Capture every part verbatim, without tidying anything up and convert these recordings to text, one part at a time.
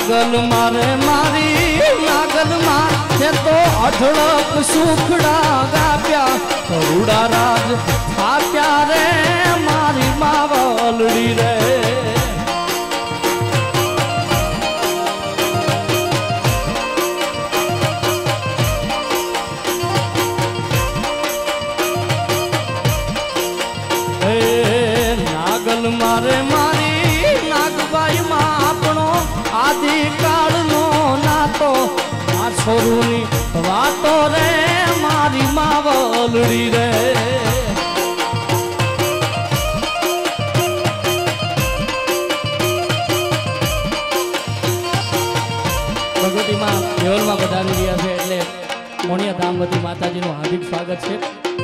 नागल मारे मारी नागल मारे तो अठड़क सुखड़ा गाप्या करुड़ा राज थाप्या रे मारी मावलड़ी रे नागल मारे मारी नागबाई मा आपनो आदि काल नो नातो आ छोरुनी वातो रे मारी मावलड़ी रे भगवती मां देवल में पधारी रह्या छे એટલે મોણિયા ધામવતી માતાજીનું હાર્દિક સ્વાગત છે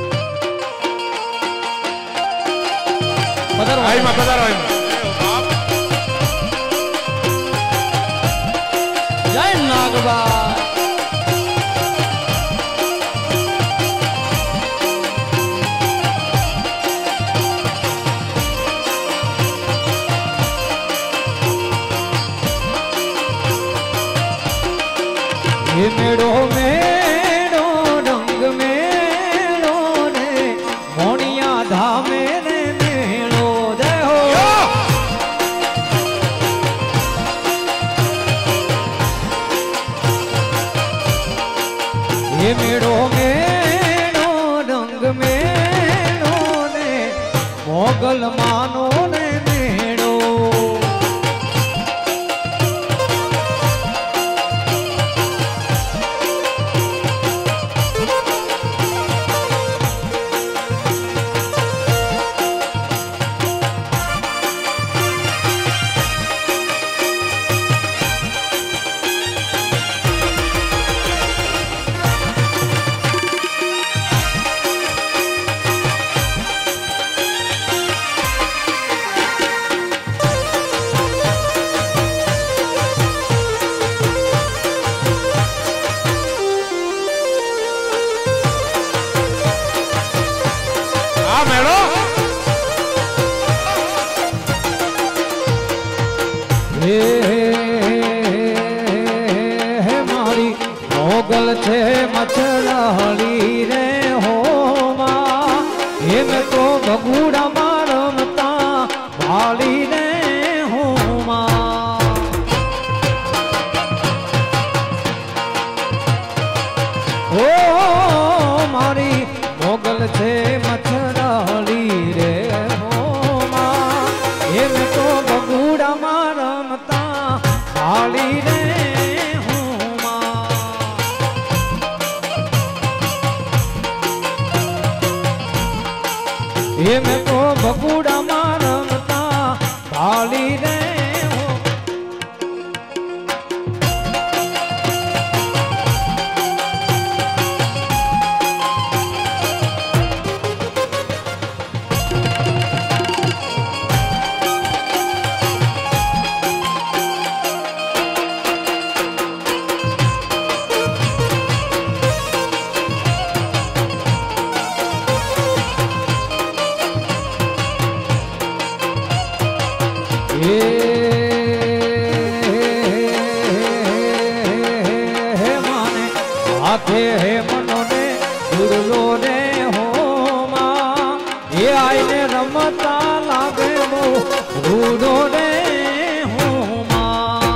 પધારો આઈ માં પધારો આઈ જય નાગબા ये मेड़ो मेड़ो रंग मेड़ो ने मोनिया धामे ने मेड़ो दे हो ये मेड़ो मेड़ो रंग मेड़ो ने मोगल मानो ने मेड़ो मारी मोगल छे मछलाली रे हो मां ये मैं तो भगुड़ा मारमता भाली रे हो मां ओ मारी मोगल छे मछलाली रे हो मां ये मैं तो भगुड़ा मारमता भाली रे ये मैं तो बकुड़ा मारमता भाली रे माने आखे हे मनो ने जुड़लो रे हो मां ये आईने रमता लागे मो रूडो रे हो मां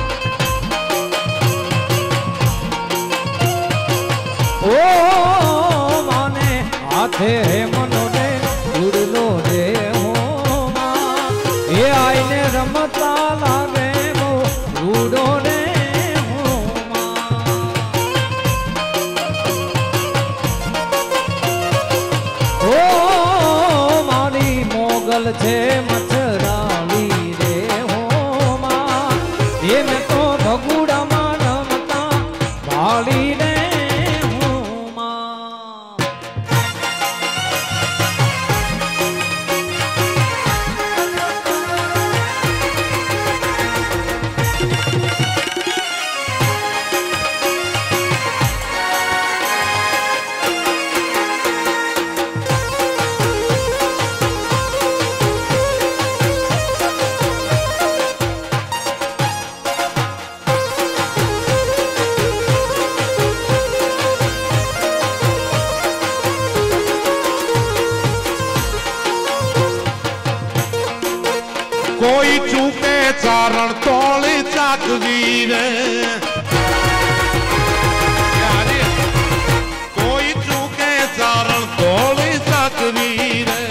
ओ माने आखे हे मनो ने जुड़लो रे हो मां ये आईने रमता लागे मो रूडो रे छे मछराली रे हो मां ये मैं तो भगुड़ा मारमता भाली रे हो मां चारण तोली चाकवी रे कोई चूके चारण तोली चाकवी रे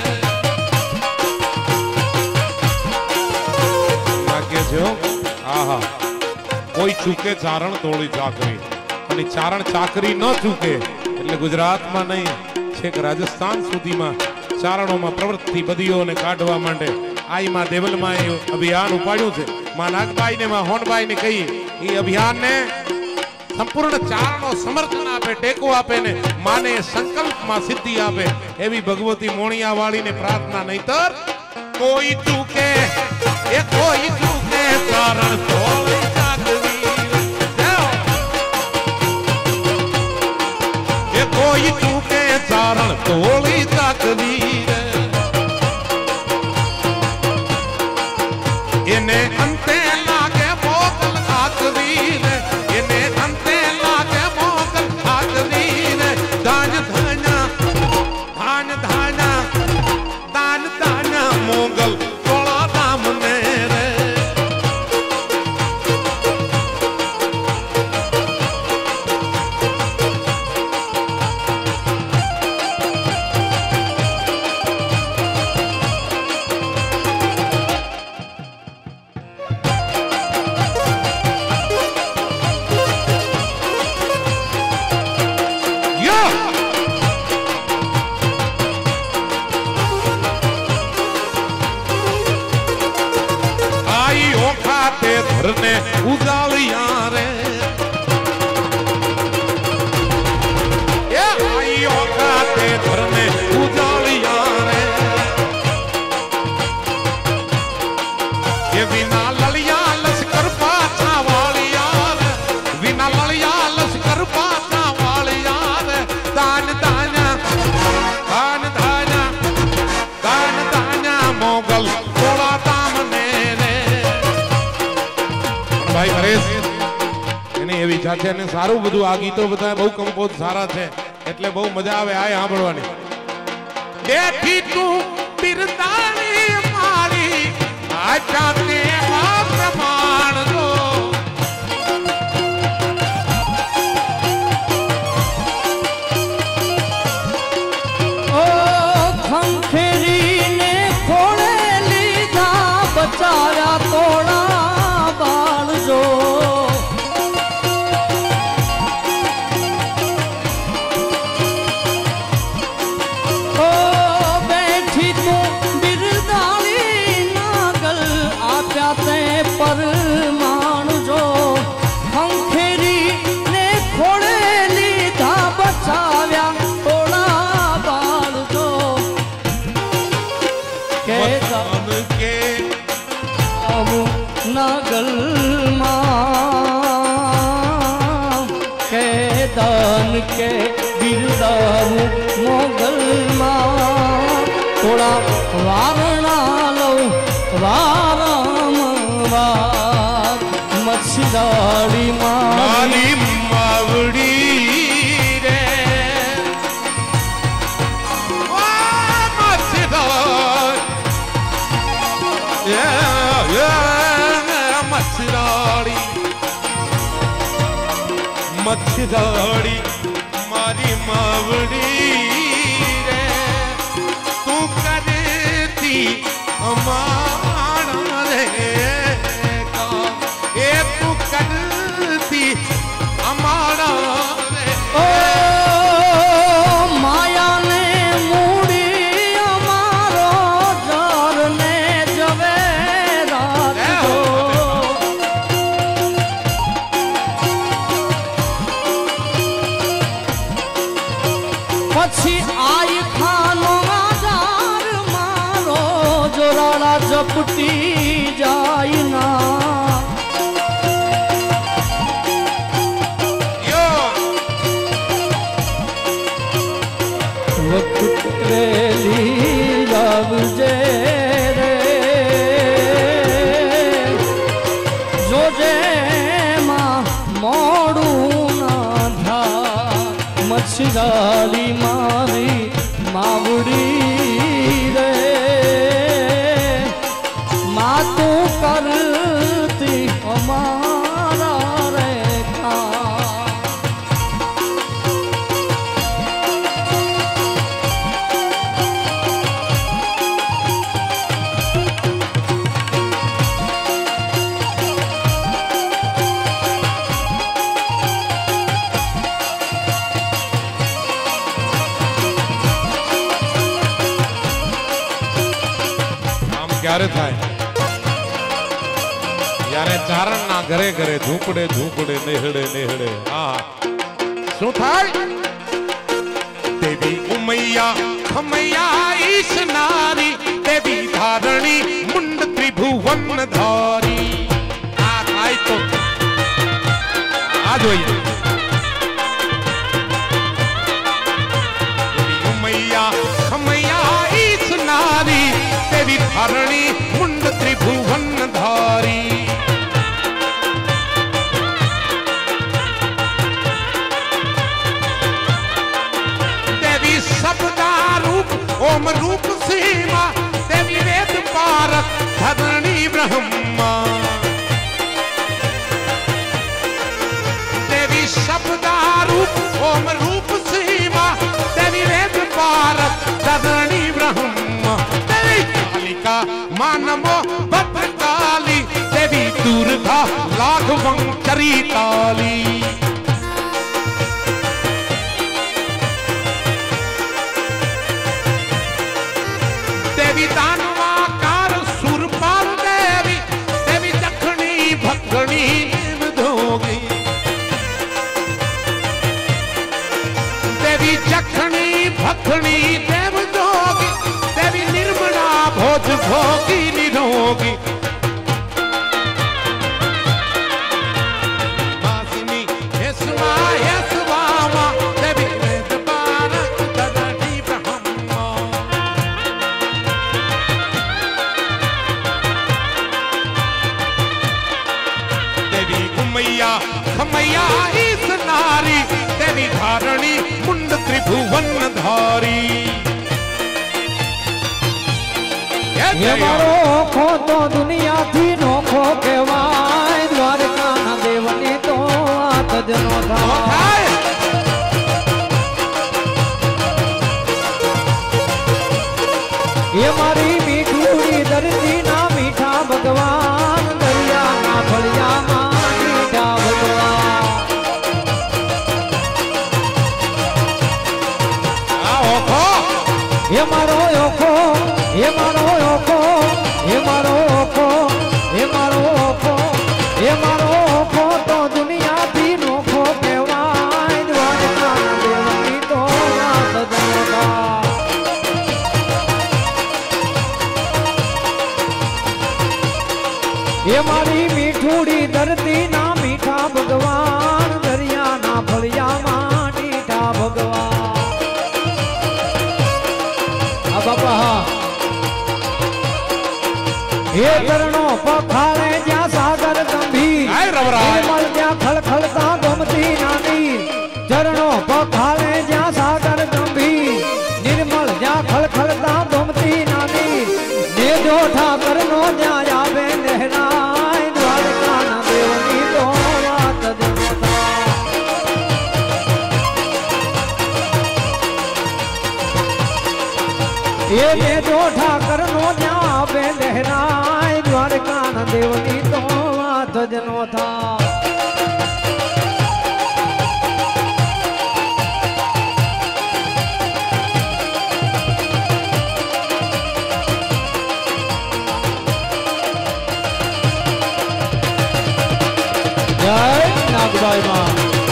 लागे जो आहा कोई चूके चारण तोली चाकरी અને ચારણ ચાકરી ન ચૂકે એટલે ગુજરાતમાં નહીં છેક રાજસ્થાન સુધીમાં ચારણોમાં પ્રવૃત્તિ બધીઓને કાઢવા માંડે આઈમાં દેવલમાં એ અભિયાન ઉપાડ્યું છે માં નાગબાઈને માં હોનબાઈને કહી એ અભિયાનને સંપૂર્ણ ચારણો સમર્થન આપે ટેકો આપે ને માને સંકલ્પમાં સિદ્ધિ આપે એવી ભગવતી મોણિયાવાળીને પ્રાર્થના નહીતર કોઈ ચૂકે એ કોઈ ચૂકે ચારણ તોલી कोई चूके चारण तोली चाकवी इन्हें अंते लागे मोगल आकवी इन्हें अंते लागे मोगल आकवी दान धाना धान धाना दान दाना मोगल तोला दाम ने रे ने उजालिया रे ये आइयो खाते घर में उजालिया रे ये बिना ललिया लश्कर पाछा वालिया रे बिना ललिया लश्कर पाछा वालिया रे दान दाना दान दाना दान दाना मोगल थोड़ा दामने भाई परेश एनी एवी ઈચ્છા છે અને સારું બધું આ ગીતો બધા બહુ કંપોઝ સારા છે એટલે બહુ મજા આવે આ સાંભળવાની દેખી તું બિરદાણી મારી આ જાતે પ્રમાણ દો ઓ ખંખેરી ને ખોળે લીધા બચાવ્યા તોડા जो ओ बैठी तू बिरदाली नागल आप्या ते परमाण जो खंखेरी ने खोड़े लीधा बचाव्या थोड़ा बाल जो के दान के अब नागल के दान के बिरदाऊ मोगल मां थोड़ा वारणा लो वाराम वार मछदाड़ी मारी मावड़ी रे मछदाड़ी मछदाड़ी मछदाड़ी मारी मावड़ी रे तू करती अमाना रे का ए तू करती अमाना रे ओ माया ने मूड़ी अमारो जार ने जवे रात को पछी आई खानो आजार मारो जोराला जपटी जाई ना यो वक्त रेली जावजे रे जोजे मां मोड़ू ना था मछदाली मारी मावड़ी रे माँ तू करती क्यारे थाय यारे चारण ना घरे घरे झूपड़े झूपड़े नेहड़े नेहड़े हाँ शू थाय देवी उमैया खमैया ईश नारी देवी धारणी मुंड त्रिभुवन धारी आ थाय तो आ जोईए देवी उमैया खमैया ईश नारी देवी धारणी मुंड त्रिभुवन धारी देवी शब्दा रूप ओम रूप सीमा देवी वेद पारक धरणी ब्रह्मा देवी शब्दा रूप ओम रूप सीमा देवी वेद पारक धरणी ब्रह्मा देवी कालिका मानमो भद्रकाली देवी दुर्गा लाघवं चरिताली देवी दानवाकार सुरपाल देवी देवी दक्षिणी भक्तनी धोगी देवी जखनी भक्तनी देव जोगी देवी निर्मला भोज भोगी निरोगी वासिनी हेसवा हेसवामा देवी वेद पारक धरणी ब्रह्मा देवी उमैया खमैया ईश नारी देवी धारणी मुंड त्रिभुवन धारी ये मारो खो तो दुनिया थी नोखो केवाय द्वारका ना देवनी तो आत जनो था ये मारी मीठूड़ी दर्दी ना मीठा भगवान दरिया ना फलिया मां मीठा भगवान आओ खो ये मारो ओखो ये मारो ओखो ये मारो ओखो ये मारो ओखो ये मारो ओखो तो दुनिया थी नोखो केवाय द्वारका ना देवनी तो आत जनो था ये मारी मीठूड़ी दर्दी ना मीठा भगवान दरिया ना फलिया मां मीठा भगवान अब बापा हाँ ये चरणों पखाड़े ज्या सागर गंभीर आए रवराय। निर्मल ज्या खलखलता गोमती नानी चरणों पखाड़े ज्या सागर गंभीर निर्मल ज्या खलखलता गोमती नानी ने जो ठाकर नो ज्या आवे लहराय द्वारका ना देवनी तो आत जनो था ये ने जो ठाकर नो ज्या आवे लहराय द्वारका ना देवनी तो आत जनो था जय नागबाई मां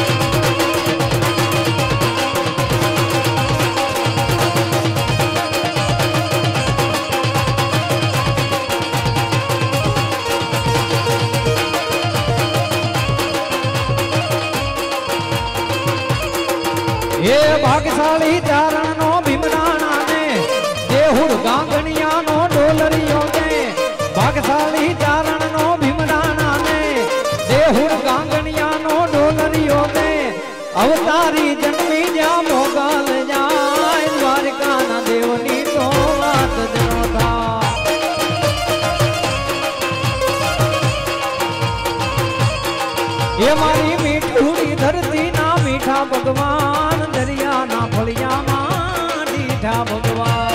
ये भाग्यशाली चारण नो भीमराणा ने देहुर गांगणिया नो डोलरियों ने भाग्यशाली चारण नो भीमराणा ने देहुर गांगणिया नो डोलरियों ने अवतारी जन्मी जा मोगल जाय द्वारका ना देवनी तो आत जनो था ये मारी मीठूड़ी धरती ना मीठा भगवान दरिया ना फलिया मां मीठा भगवान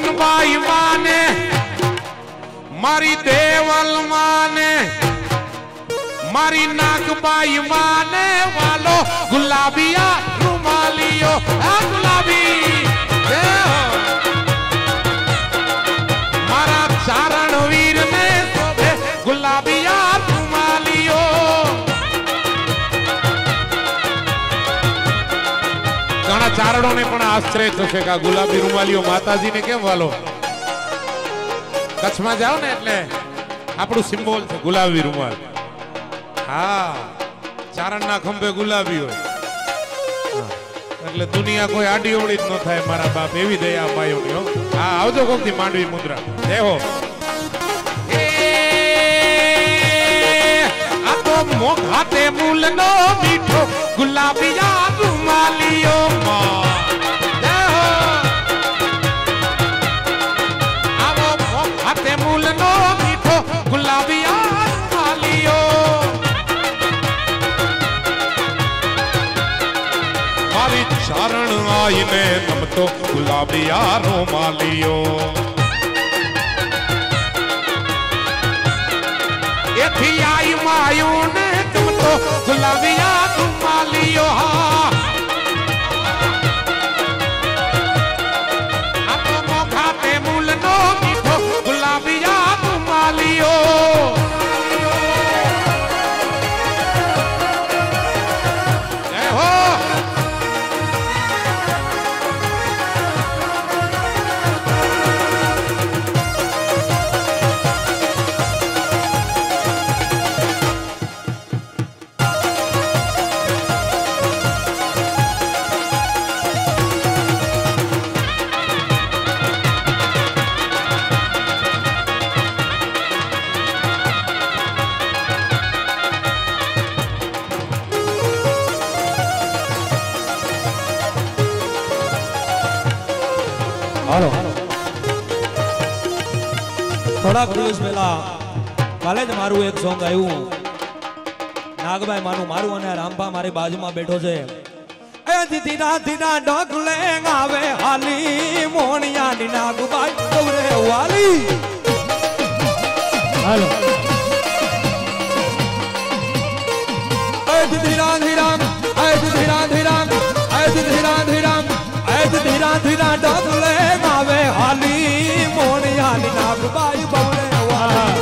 ધનબાઈ માને મારી દેવલ માને મારી નાગબાઈ માને વાલો ગુલાબિયા રૂમાલિયો આ ગુલાબી મારા ચારણ વીર ને શોભે ગુલાબિયા રૂમાલિયો ઘણા ચારણો ને પણ આશ્ચર્ય થશે કે આ ગુલાબી રૂમાલિયો માતાજી ને કેમ વાલો કચ્છમાં જાઓ ને એટલે આપણું સિમ્બોલ છે ગુલાબી રૂમાલ હા ચારણના ખંભે ગુલાબી હોય એટલે દુનિયા કોઈ આડી ઓળી જ ન થાય મારા બાપ એવી દયા અપાયોની હો હા આવજો કોકથી માંડવી મુદ્રા દેહો આ તો મોઘાતે મૂલનો મીઠો ગુલાબિયા રૂમાલિયો દેહો આવો મોઘાતે મૂલનો મીઠો ગુલાબિયા રૂમાલિયો મારી ચારણ આઈને નમતો ગુલાબિયા રૂમાલિયો એથી આઈ માયું ને નમતો ગુલાબિયા રૂમાલિયો આ તો મોઘાતે મૂલનો મીઠો ગુલાબિયા રૂમાલિયો હાલો થોડાક દિવસ પહેલા કાલે જ મારું એક સોંગ આવ્યું નાગભાઈ માનું મારું અને રામભા મારી બાજુમાં બેઠો છે એ ધીરા ધીરા ડગલે આવે હાલી મોણિયાની નાગભાઈ ગૌરે વાલી હાલો એ ધીરા ધીરા એ ધીરા ધીરા એ ધીરા ધીરા ધીરા ધીરા ડગલે આવે હાલી મોણિયાની નાગબાઈ બવરે વાલી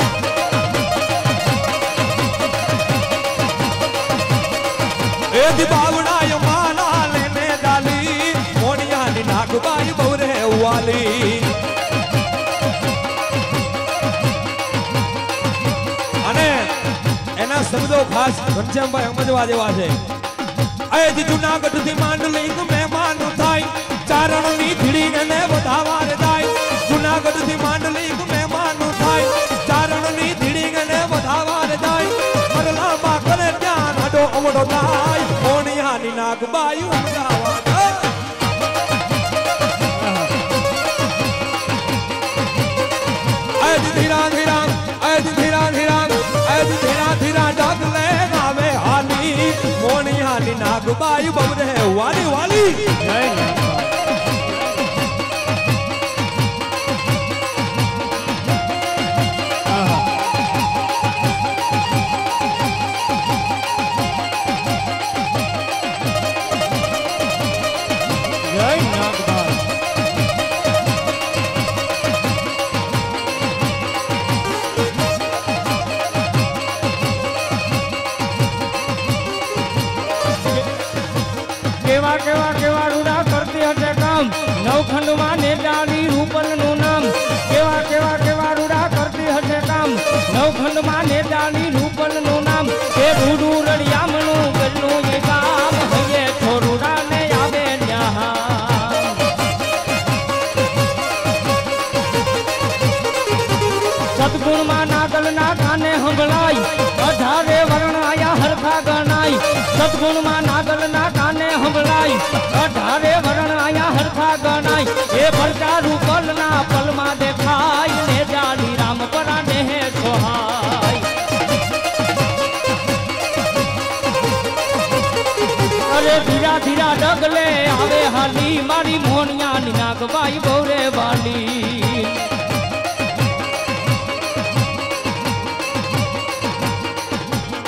એ દી બાવડાય માના લેને ડાલી મોણિયાની નાગબાઈ બવરે વાલી અને એના શબ્દો ખાસ ઘનશ્યામભાઈ સમજવા જેવા છે અયથી જુનાગઢ થી માંડલી મહેમાન થાય ચારણ ની ધીડી ને વધાવા થાય જુનાગઢ થી માંડલી મહેમાન થાય ચારણ ની ધીડી ને વધાવા થાય પરલા માં કરે ત્યાં અડો અવડો થાય મોણિયાની નાગબાઈ ઉમરાવા થાય અયથી ધીરા ધીરા અયથી ધીરા ધીરા અયથી ધીરા ધીરા ડગલે આવે હાલી મોણિયાની નાગબાઈ બવરે વાલી વાલી જય કેવા કેવા કેવા રૂડા કરતી હશે કામ નવખંડમાં નેતાની રૂપલનું નામ કેવા કેવા કેવા રૂડા કરતી હશે કામ નવખંડમાં નેતાની રૂપલનું નામ એ રૂડું રળિયામણું ગરનું એ કામ હૈયે છોરુડા ને આવે ન્યા સદગુણમાં નાગલના કાને સંભળાય અઢારે વર્ણ આયા હરખા ગણાય સદગુણમાં નાગલના કાને સંભળાય અઢારે વર્ણ આયા હરખા ગણાય એ ભરતા રૂપલના પલમાં દેખાય ને જાની રામ પરા ને સોહાય અરે ધીરા ધીરા ડગલે આવે હાલી મારી મોણિયાની નાગબાઈ બહુરે વાલી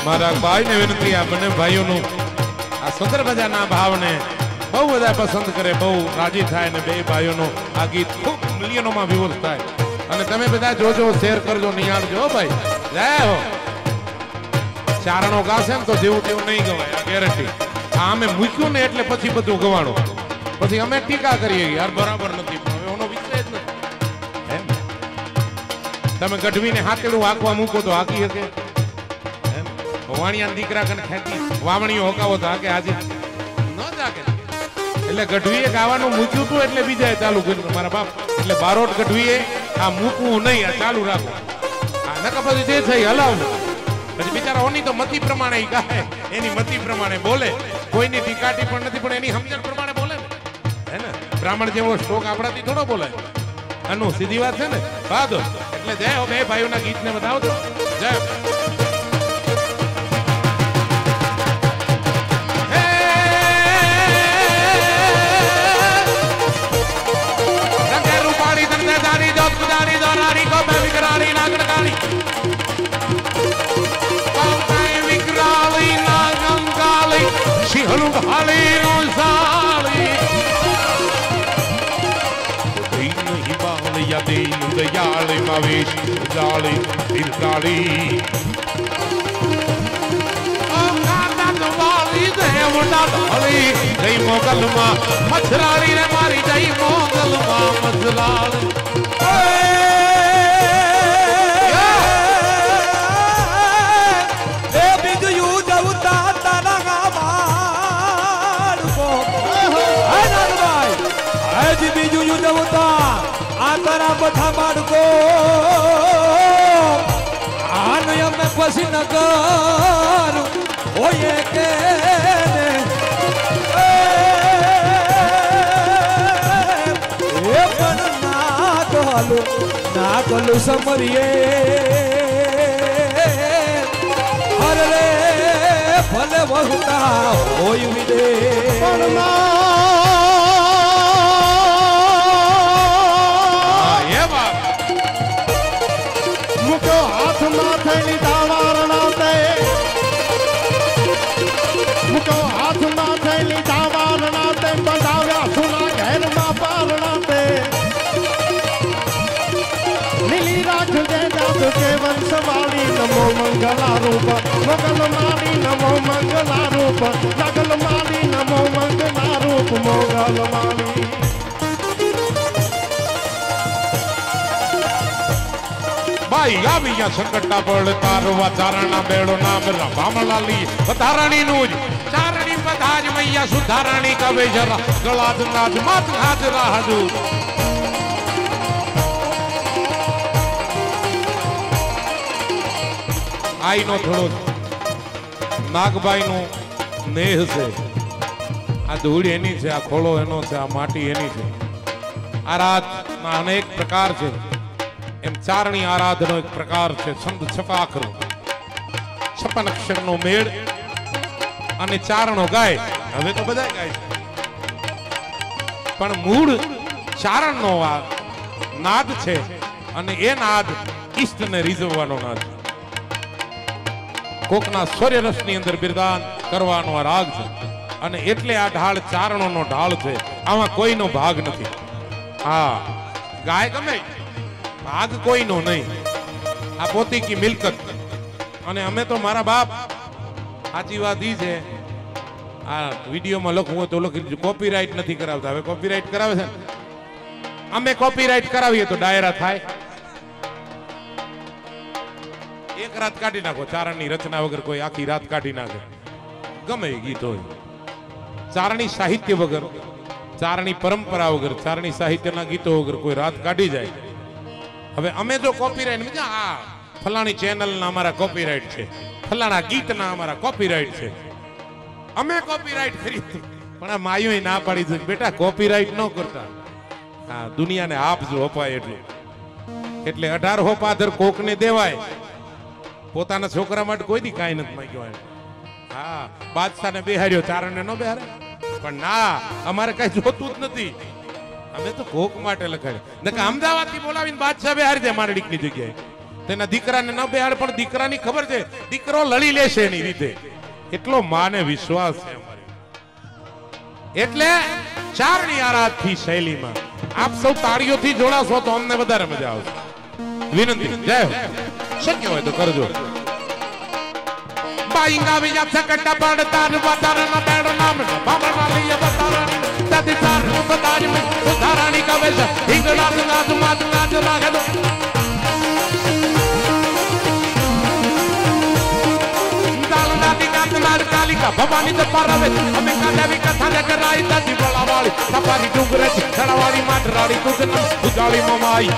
મારા ભાઈને વિનંતી આ બંને ભાઈઓનું આ સુંદર મજાના ભાવને બહુ બધા પસંદ કરે, બહુ રાજી થાય ને બે ભાઈઓનો આ ગીત ખૂબ મિલિયનોમાં વ્યુઅર્સ થાય. અને તમે બધા જોજો, શેર કરજો, નિહાળજો ભાઈ. જય હો. ચારણો ગાશે ને તો જેવું તેવું નહીં ગવાય, આ ગેરંટી. આ અમે મૂક્યું ને એટલે પછી બધું ગવાણું, પછી અમે ટીકા કરીએ યાર બરાબર નથી, હવે એનો વિષય જ નથી. તમે ગઢવીને હાથેડું હાંકવા મૂકો તો હાકી શકે? વાણિયા દીકરા કને ખેતી વાવણીઓ હકાવો તો હાકે આજે ન જાગે. એટલે ગઢવીએ ગાવાનું મૂક્યું હતું એટલે બીજાએ ચાલુ કર્યું મારા બાપ. એટલે બારોટ ગઢવીએ આ મૂકવું નહીં, આ ચાલુ રાખવું. આ નકા પછી જે થઈ હલાવવું. પછી બિચારા ઓની તો મતી પ્રમાણે ગાય, એની મતી પ્રમાણે બોલે, કોઈની ટીકાટી પણ નથી, પણ એની સમજણ પ્રમાણે બોલે ને, હે ને? બ્રાહ્મણ જેવો શોક આપણાથી થોડો બોલે. આનું સીધી વાત છે ને. બાદો એટલે જય હો. બે ભાઈઓના ગીતને બતાવજો. જય દયાળી માવેશ જાળી દિલકાળી જય મોગલમાં મછરાળી રે મારી, જય મોગલમાં મછરાળી. એ બીજું જવતા તારા ગામાડકો હે નાનભાઈ, હજી બીજું જવતા આ તારા બધા બાળકો આને અમે પછી ન કરું હોય કે એ પણ ના કલું ના કલું સમરીએ અરે રે ભલે વહુતા હોય વિદે નમો મંગલા રૂપ મોગલ મારી, નમો મંગલા રૂપ નગલ મારી, નમો મંગલા રૂપ મોગલ મારી. ભાઈ આવ્યા સંકટા પડ તારવા ચારણા બેડો નામ રામલાલી વધારણી નું જ ચારણી બધાજ મૈયા સુધારણી કવે જરા ગળાદ નાદ માત હાજરા હજુ. આઈ નો થોડો નાગભાઈ નો નેહ છે, આ ધૂળ એની છે, આ ખોળો એનો છે, આ માટી એની છે. આરાધના અનેક પ્રકાર છે, એમ ચારણી આરાધનો એક પ્રકાર છે. છંદ છપાખરો છપ્પન અક્ષર નો મેળ અને ચારણો ગાય. હવે તો બધા ગાય છે, પણ મૂળ ચારણ નો આ નાદ છે અને એ નાદ ઈષ્ટને રીઝવવાનો નાદ છે. કોકના સૂર્યરસ ની અંદર બિરદાન કરવાનો આ રાગ છે અને એટલે આ ઢાળ ચારણો નો ઢાળ છે. આમાં કોઈનો ભાગ નથી. હા, ગાય ગમે ભાગ કોઈનો નહીં, આ પોતી કી મિલકત. અને અમે તો મારા બાપ સાચી વાત ઈ છે, આ વિડીયોમાં લખવું હોય તો લખી, કોપીરાઇટ નથી કરાવતા. હવે કોપીરાઇટ કરાવે છે ને, અમે કોપીરાઇટ કરાવીએ તો ડાયરા થાય. એક રાત કાઢી નાખો, ચારણની રચના વગર કોઈ આખી રાત કાઢી નાખે, ગમે એ ગીત હોય. ચારણી સાહિત્ય વગર, ચારણી પરંપરા વગર, ચારણી સાહિત્યના ગીતો વગર કોઈ રાત કાઢી જાય. હવે અમે જો કોપીરાઇટ, આ ફલાણી ચેનલના અમારા કોપીરાઇટ છે, ફલાણા ગીતના અમારા કોપીરાઇટ છે, અમે કોપીરાઇટ કરી, પણ આ માયુએ ના પાડી દીધું બેટા કોપીરાઇટ ન કરતા. હા, દુનિયાને આપજો અપાય એટલું. એટલે અઢાર હો પાદર કોકને દેવાય, પોતાના છોકરા માટે કોઈ દી કાંઈ નથી માંગ્યો. હા, બાદશાહને બેહાર્યો, ચારણને ન બેહારે. પણ ના, અમારે કઈ જોતું જ નથી. અમે તો કોક માટે લખાડ્યું. નકા અમદાવાદ થી બોલાવીને બાદશાહ બેહારી દે મારડીકની જગ્યાએ. તેના દીકરાને ન બેહાડ પણ દીકરાની ખબર છે દીકરો લડી લેશે એની રીતે એટલો માને વિશ્વાસ છે અમારી એટલે ચારણી આરાધથી શૈલીમાં આપ સૌ તાળીઓથી જોડાશો તો અમને વધારે મજા આવશે વિનંતી જય હો શક્ય હોય તો કરજો બાઈંગા વિયા સકટ પડતાર વધારણ બેડ નામ બામણા લઈએ બતારણ તદી તાર બતાજ મે ઉધારાણી કવે છે હિંગડા નાદ માદ નાદ લાગે દો કાલિકા ભવાની તો પારવે અમે કાંડાવી કથા લે કરાઈ તદી બળાવાળી સફારી ડુંગરે ખડાવાળી માટરાડી તુજન ઉજાળી મમાઈ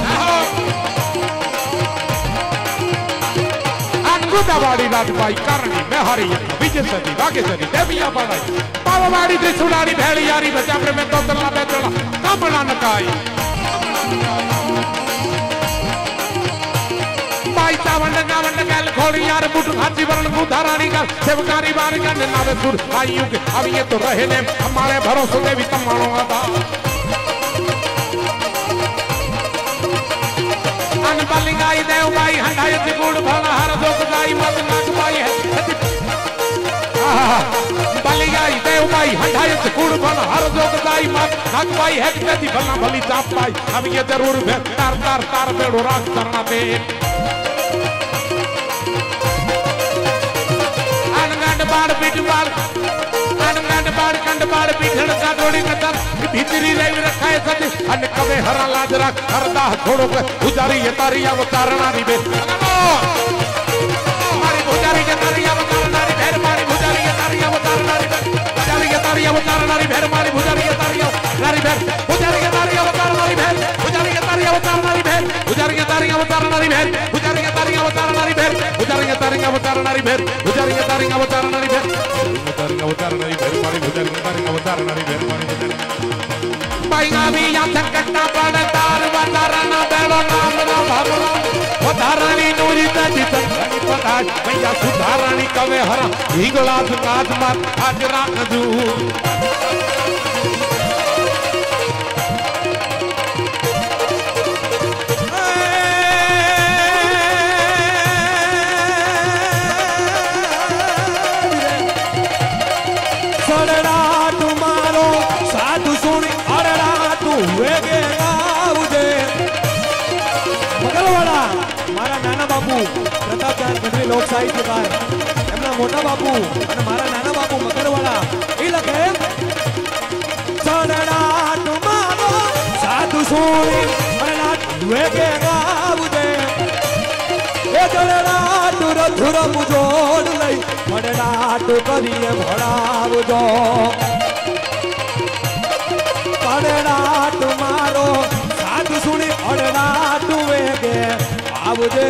અનગુદાવાળી રાજભાઈ કરણી મેહારી વિજય સદી વાગે સદી દેવિયા બળાઈ પાવાવાળી ત્રિશુલાની ભેળી યારી બચા આપણે મે તોતલા બેતલા કામણા નકાઈ सावंड गावंड गैल खोड़ी यार बुट हाथी वरण बुधारानी का सेवकारी बार का नावे सुर आयु के अब ये तो रहे ने हमारे भरोसे में भी तमानो आता अन बलिंगाई देव भाई हंडाई तिगुड़ भला हर जोक जाई मत नाक भाई है बलिंगाई देव भाई हंडाई तिगुड़ भला हर जोक जाई मत नाक भाई है कदी भला भली चाप भाई अब ये जरूर तार तार तार बेड़ो राख करना दे बाड़ पीठ बाड़ अनगंड बाड़ कंड बाड़ पीठन का जोड़ी नतर भीतरी रेव रखाए सती अन कवे हरा लाज रख हरदा छोड़ो के गुजारी ये तारी अवतारणा री बे मारी गुजारी ये तारी अवतारणा री भेर मारी गुजारी ये तारी अवतारणा री भेर गुजारी ये तारी अवतारणा री भेर मारी गुजारी ये तारी नारी भेर गुजारी ये तारी अवतारणा री भेर गुजारी ये तारी अवतारणा री भेर गुजारी ये तारी अवतारणा री भेर गुजारी ये तारी अवतारणा री भेर गुजारी ये तारी अवतारणा री भेर गुजारी ये तारी अवतारणा री भेर गुजारी अवतारणा री भेर मारी गुजारी ये तारी अवतारणा री भेर मारी गुजारी बाईंगा भी या संकटना पड़े तार वतारणा बेलो नाम ना भावना वतारणी नूरी तजी तनी पताज भैया सुधारणी कवे हरा हिंगला दुकाज मार आज राख दू लोक साहित्यकार एमना मोटा बापू અને મારા નાના બાપુ મકરવાળા એ લખે સડડા તમારો સાધુ સોણી અનાથ વેગે ગાવજે એ જડડા તુર ધુર મુજોડ લઈ મડડા તો કરીએ ભણાવજો સડડા તમારો સાધુ સોણી અડડા તુ વેગે આવજે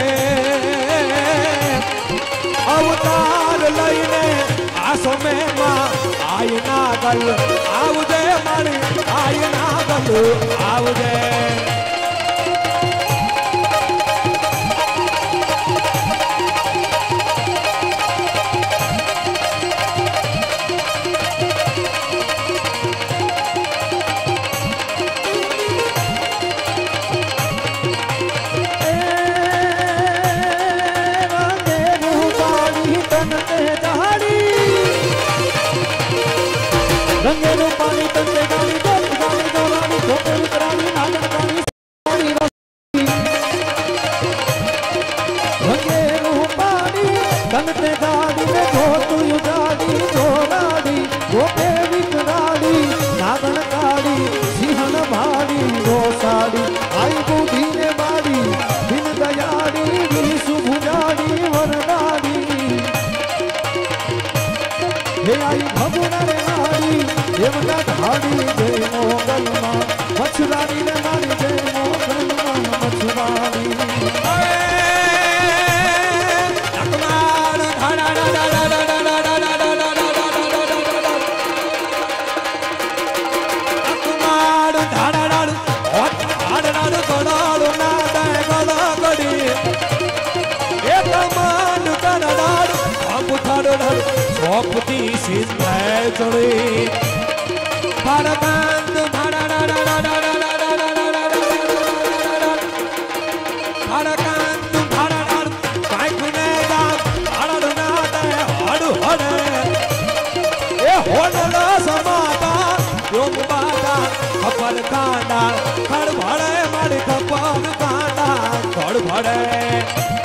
अवतार लईने आसो में मां आई ना गल आवजे मारी आई ना गल आवजे रंगेलो पानी तंते गानी गोल गानी गोरानी छोटे करानी नागन गानी सोनी रोटी रंगेलो पानी तंते गानी में धोतु युगानी जोरानी गोपे विकरानी नागन काड़ी सिंहन भाड़ी रोसाड़ी आई बुद्धि ने बाड़ी दिन दयाड़ी विसु भुजाड़ी वरदाड़ी हे आई भगुना रे देवता धाड़ी जय मोगल मां मछुरानी ने मारी जय मोगल मां मछुरानी अकमार धाड़ा धाड़ा धाड़ा धाड़ा धाड़ा अकमार धाड़ा धाड़ा और धाड़ा धाड़ा कड़ाड़ो ना दे गला कड़ी एक मान कड़ाड़ो हम धाड़ो धाड़ो सोपती सिंधे चढ़ी भारकांत भारकांत ધડ ધડે